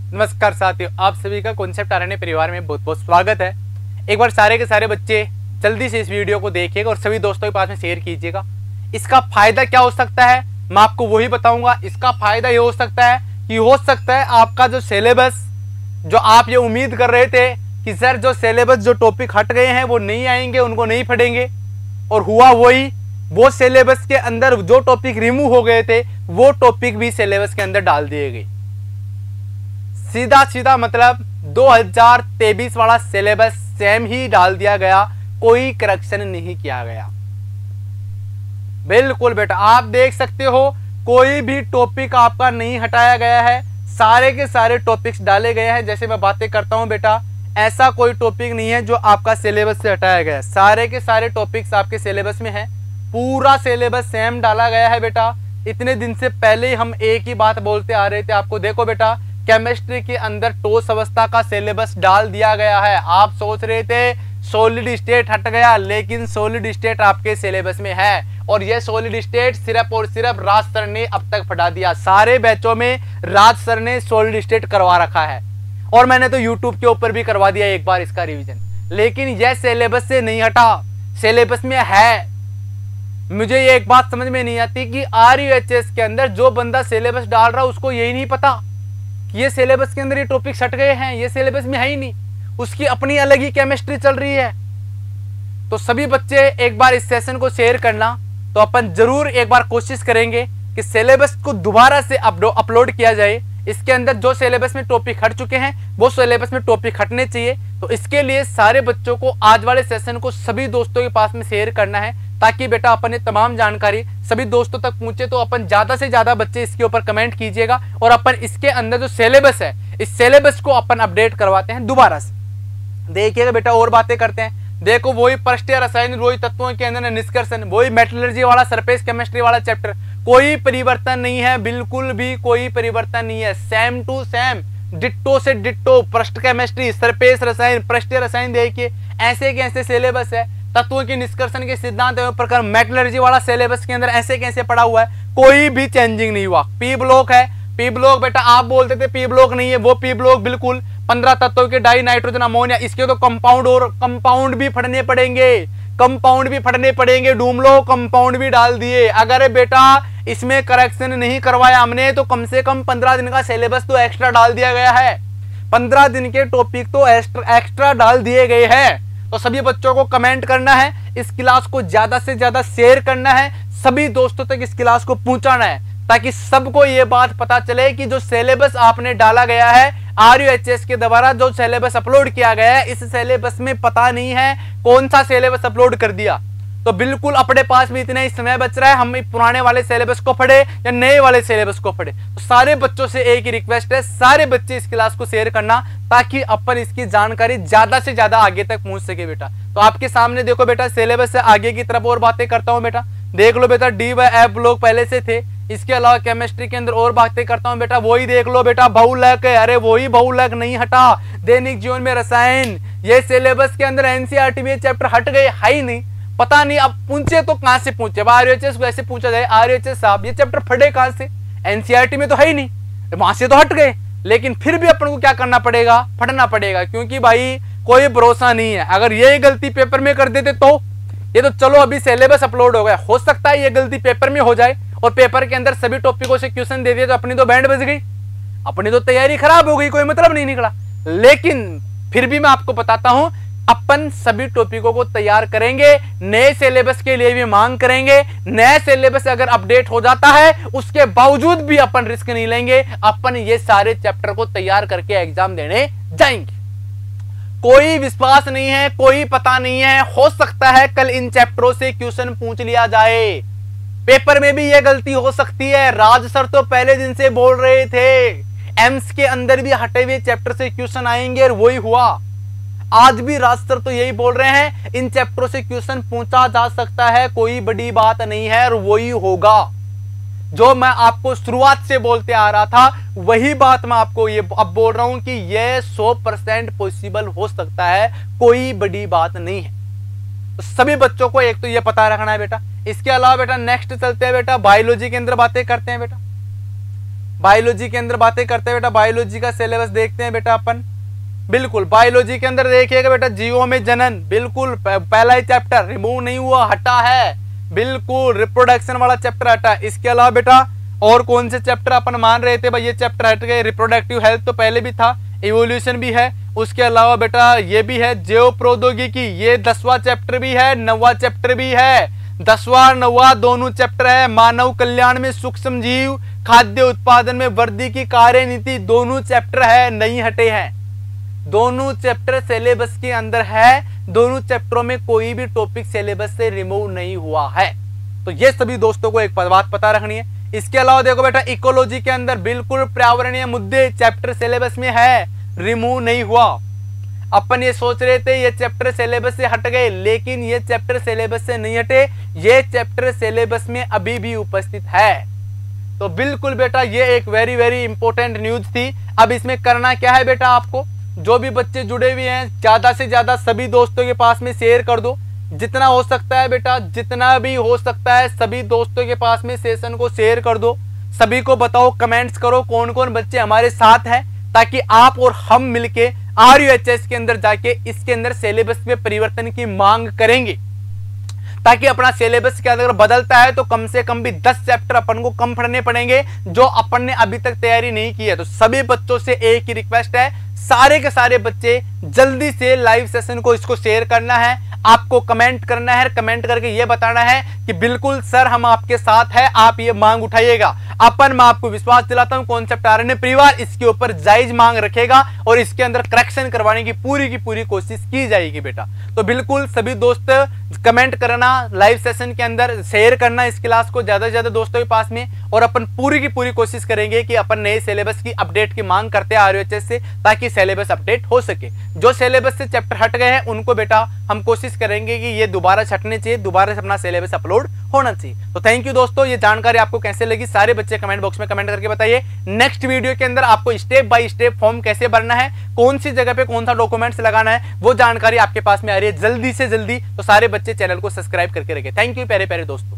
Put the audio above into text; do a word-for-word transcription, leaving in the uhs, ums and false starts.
नमस्कार साथियों, आप सभी का कॉन्सेप्ट आरएनए परिवार में बहुत बहुत स्वागत है। एक बार सारे के सारे बच्चे जल्दी से इस वीडियो को देखिएगा और सभी दोस्तों के पास में शेयर कीजिएगा। इसका फायदा क्या हो सकता है मैं आपको वही बताऊंगा। इसका फायदा ये हो सकता है कि हो सकता है आपका जो सिलेबस, जो आप ये उम्मीद कर रहे थे कि सर जो सिलेबस जो टॉपिक हट गए हैं वो नहीं आएंगे, उनको नहीं पढ़ेंगे, और हुआ वही, वो सिलेबस के अंदर जो टॉपिक रिमूव हो गए थे वो टॉपिक भी सिलेबस के अंदर डाल दिए गए। सीधा सीधा मतलब दो हज़ार तेईस वाला सिलेबस सेम ही डाल दिया गया, कोई करेक्शन नहीं किया गया। बिल्कुल बेटा, आप देख सकते हो कोई भी टॉपिक आपका नहीं हटाया गया है, सारे के सारे टॉपिक्स डाले गए हैं। जैसे मैं बातें करता हूं बेटा, ऐसा कोई टॉपिक नहीं है जो आपका सिलेबस से हटाया गया है, सारे के सारे टॉपिक्स आपके सिलेबस में है। पूरा सिलेबस सेम डाला गया है बेटा। इतने दिन से पहले ही हम एक ही बात बोलते आ रहे थे आपको, देखो बेटा केमिस्ट्री के अंदर ठोस अवस्था का सिलेबस डाल दिया गया है। आप सोच रहे थे सॉलिड स्टेट हट गया, लेकिन सॉलिड स्टेट आपके सिलेबस में है, और यह सॉलिड स्टेट सिर्फ और सिर्फ राज सर ने अब तक पढ़ा दिया। सारे बैचों में राज सर ने सॉलिड स्टेट करवा रखा है, और मैंने तो यूट्यूब के ऊपर भी करवा दिया एक बार इसका रिवीजन, लेकिन यह सिलेबस से नहीं हटा, सिलेबस में है। मुझे ये एक बात समझ में नहीं आती कि आर यू एच एस के अंदर जो बंदा सिलेबस डाल रहा है उसको यही नहीं पता कि ये सिलेबस के अंदर ये टॉपिक्स हट गए हैं, ये सिलेबस में है ही नहीं, उसकी अपनी अलग ही केमिस्ट्री चल रही है। तो सभी बच्चे एक बार इस सेशन को शेयर करना, तो अपन जरूर एक बार कोशिश करेंगे कि सिलेबस को दोबारा से अपलोड किया जाए। इसके अंदर जो सिलेबस में टॉपिक हट चुके हैं वो सिलेबस में टॉपिक हटने चाहिए। तो इसके लिए सारे बच्चों को आज वाले सेशन को सभी दोस्तों के पास में शेयर करना है, ताकि बेटा अपन ये तमाम जानकारी सभी दोस्तों तक पहुंचे। तो अपन ज्यादा से ज्यादा बच्चे इसके ऊपर कमेंट कीजिएगा, और अपन इसके अंदर जो सिलेबस है इस सिलेबस को अपन अपडेट करवाते हैं दोबारा से। देखिएगा बेटा, और बातें करते हैं। देखो वही पृष्ठीय रसायन, वही तत्वों के अंदर निष्कर्षण, वही मेटलर्जी वाला सरफेस केमिस्ट्री वाला चैप्टर, कोई परिवर्तन नहीं है, बिल्कुल भी कोई परिवर्तन नहीं है। सेम टू सेम, डिट्टो से डिट्टो, पृष्ठ केमिस्ट्री, सरफेस रसायन, पृष्ठीय रसायन, देखिए ऐसे के ऐसे सिलेबस है। तत्वों के निष्कर्षण के सिद्धांत एवं प्रकार मेटलर्जी वाला सिलेबस के अंदर ऐसे कैसे पड़ा हुआ है, कोई भी चेंजिंग नहीं हुआ। पी ब्लॉक है, पी ब्लॉक बेटा आप बोलते थे पी ब्लॉक नहीं है, वो पी ब्लॉक बिल्कुल पंद्रह तत्वों के डाई नाइट्रोजन अमोनिया, इसके तो कंपाउंड और कंपाउंड भी फटने पड़ेंगे, कंपाउंड भी फटने पड़ेंगे, डूमलो कंपाउंड भी डाल दिए। अगर बेटा इसमें करेक्शन नहीं करवाया हमने तो कम से कम पंद्रह दिन का सिलेबस तो एक्स्ट्रा डाल दिया गया है, पंद्रह दिन के टॉपिक तो एक्स्ट्रा एक्स्ट्रा डाल दिए गए हैं। तो सभी बच्चों को कमेंट करना है, इस क्लास को ज्यादा से ज्यादा शेयर करना है, सभी दोस्तों तक इस क्लास को पहुंचाना है, ताकि सबको ये बात पता चले कि जो सिलेबस आपने डाला गया है आर यू एच एस के द्वारा, जो सिलेबस अपलोड किया गया है, इस सिलेबस में पता नहीं है कौन सा सिलेबस अपलोड कर दिया। तो बिल्कुल अपने पास भी इतना ही समय बच रहा है, हम पुराने वाले सिलेबस को पढ़े या नए वाले सिलेबस को पढ़े। तो सारे बच्चों से एक ही रिक्वेस्ट है, सारे बच्चे इस क्लास को शेयर करना, ताकि अपन इसकी जानकारी ज्यादा से ज्यादा आगे तक पहुंच सके बेटा। तो आपके सामने देखो बेटा, सिलेबस से आगे की तरफ और बातें करता हूं बेटा। देख लो बेटा, डी व एफ ब्लॉक पहले से थे, इसके अलावा केमिस्ट्री के अंदर और बातें करता हूं बेटा। वही देख लो बेटा, बहुलक है, अरे वही बहुलक नहीं हटा, दैनिक जीवन में रसायन, ये सिलेबस के अंदर एनसीईआरटी में चैप्टर हट गए, है ही नहीं, पता नहीं अब पूछे तो कहां से पूछे। आर यू एच एस को ऐसे पूछा जाए, आर यू एच एस साहब ये चैप्टर फटे कहां से, एनसीईआरटी में तो है ही नहीं, वहां से तो हट गए, लेकिन फिर भी अपन को क्या करना पड़ेगा, पढ़ना पड़ेगा, क्योंकि भाई कोई भरोसा नहीं है। अगर ये गलती पेपर में कर देते तो ये तो चलो अभी सिलेबस अपलोड हो गया, हो सकता है ये गलती पेपर में हो जाए और पेपर के अंदर सभी टॉपिकों से क्वेश्चन दे दिए तो अपनी तो बैंड बज गई, अपनी तो तैयारी खराब हो गई, कोई मतलब नहीं निकला। लेकिन फिर भी मैं आपको बताता हूं, अपन सभी टॉपिकों को तैयार करेंगे, नए सिलेबस के लिए भी मांग करेंगे। नया सिलेबस अगर अपडेट हो जाता है उसके बावजूद भी अपन रिस्क नहीं लेंगे, अपन ये सारे चैप्टर को तैयार करके एग्जाम देने जाएंगे। कोई विश्वास नहीं है, कोई पता नहीं है, हो सकता है कल इन चैप्टरों से क्वेश्चन पूछ लिया जाए, पेपर में भी यह गलती हो सकती है। राज सर तो पहले दिन से बोल रहे थे एम्स के अंदर भी हटे हुए चैप्टर से क्वेश्चन आएंगे, और वही हुआ। आज भी राज सर तो यही बोल रहे हैं इन चैप्टरों से क्वेश्चन पूछा जा सकता है, कोई बड़ी बात नहीं है, और वही होगा। जो मैं आपको शुरुआत से बोलते आ रहा था वही बात मैं आपको ये अब बोल रहा हूं कि यह सौ परसेंट पॉसिबल हो सकता है, कोई बड़ी बात नहीं है। तो सभी बच्चों को एक तो ये पता रखना है बेटा। इसके अलावा बेटा नेक्स्ट चलते हैं बेटा, बायोलॉजी के अंदर बातें करते हैं बेटा। बायोलॉजी के अंदर बातें करते हैं बेटा, बायोलॉजी का सिलेबस देखते हैं बेटा अपन। बिल्कुल बायोलॉजी के अंदर देखिएगा बेटा, जीवों में जनन, बिल्कुल पहला ही चैप्टर रिमूव नहीं हुआ, हटा है, बिल्कुल रिप्रोडक्शन वाला चैप्टर हटा। इसके अलावा बेटा और कौन से चैप्टर अपन मान रहे थे भाई ये चैप्टर हट गए, रिप्रोडक्टिव हेल्थ तो पहले भी था, इवोल्यूशन भी है, उसके अलावा बेटा ये भी है जैव प्रौद्योगिकी, ये दसवां चैप्टर भी है, नौवां चैप्टर भी है, दसवां नौवां दोनों चैप्टर है। मानव कल्याण में सूक्ष्म जीव, खाद्य उत्पादन में वृद्धि की कार्यनीति, दोनों चैप्टर है, नहीं हटे हैं, दोनों चैप्टर सिलेबस के अंदर है, दोनों चैप्टरों में कोई भी टॉपिक सिलेबस से रिमूव नहीं हुआ है। तो ये सभी दोस्तों को एक बात पता रखनी है। इसके अलावा देखो बेटा इकोलॉजी के अंदर बिल्कुल पर्यावरणीय मुद्दे चैप्टर सिलेबस में है, रिमूव नहीं हुआ। अपन ये सोच रहे थे ये चैप्टर सिलेबस से हट गए, लेकिन ये चैप्टर सिलेबस से नहीं हटे, ये चैप्टर सिलेबस में अभी भी उपस्थित है। तो बिल्कुल बेटा ये एक वेरी वेरी इंपॉर्टेंट न्यूज थी। अब इसमें करना क्या है बेटा, आपको जो भी बच्चे जुड़े हुए हैं ज्यादा से ज्यादा सभी दोस्तों के पास में शेयर कर दो, जितना हो सकता है बेटा, जितना भी हो सकता है सभी दोस्तों के पास में सेशन को शेयर कर दो। सभी को बताओ, कमेंट्स करो कौन कौन बच्चे हमारे साथ हैं, ताकि आप और हम मिलके आर यू एच एस के अंदर जाके इसके अंदर सिलेबस में परिवर्तन की मांग करेंगे, ताकि अपना सिलेबस के अंदर बदलता है तो कम से कम भी दस चैप्टर अपन को कम पढ़ने पड़ेंगे जो अपन ने अभी तक तैयारी नहीं की है। तो सभी बच्चों से एक ही रिक्वेस्ट है, सारे के सारे बच्चे जल्दी से लाइव सेशन को इसको शेयर करना है, आपको कमेंट करना है, कमेंट करके ये बताना है कि बिल्कुल सर हम आपके साथ हैं, आप ये मांग उठाइएगा। अपन मैं आपको विश्वास दिलाता हूं कॉन्सेप्ट आरएनए परिवार इसके ऊपर जायज मांग रखेगा और इसके अंदर करेक्शन करवाने की पूरी की पूरी कोशिश की जाएगी बेटा। तो बिल्कुल सभी दोस्त कमेंट करना, लाइव सेशन के अंदर शेयर करना इस क्लास को ज्यादा से ज्यादा दोस्तों के पास में, और अपन पूरी की पूरी कोशिश करेंगे कि अपन नए सिलेबस की अपडेट की मांग करते हैं आरयूएचएस से, ताकि सिलेबस अपडेट हो सके। जो सिलेबस से चैप्टर हट गए हैं उनको बेटा हम कोशिश करेंगे कि ये दोबारा छटने चाहिए, दोबारा से अपना सिलेबस अपलोड होना चाहिए। तो थैंक यू दोस्तों, ये जानकारी आपको कैसे लगी सारे बच्चे कमेंट बॉक्स में कमेंट करके बताइए। नेक्स्ट वीडियो के अंदर आपको स्टेप बाय स्टेप फॉर्म कैसे भरना है, कौन सी जगह पे कौन सा डॉक्यूमेंट्स लगाना है, वो जानकारी आपके पास में आ रही है जल्दी से जल्दी। तो सारे बच्चे चैनल को सब्सक्राइब करके रखें। थैंक यू प्यारे प्यारे दोस्तों।